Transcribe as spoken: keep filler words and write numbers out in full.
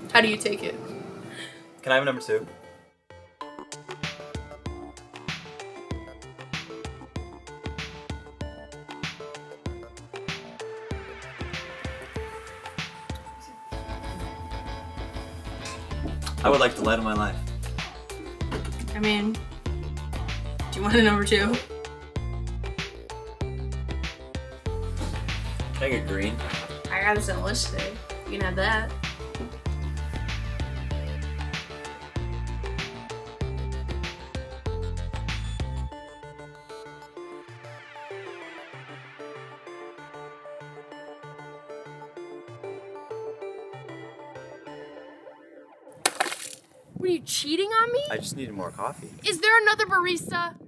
How do you take it? Can I have a number two? I would like the light of my life. I mean, do you want a number two? Can I get green? I got this on the list today. You can have that. Were you cheating on me? I just needed more coffee. Is there another barista?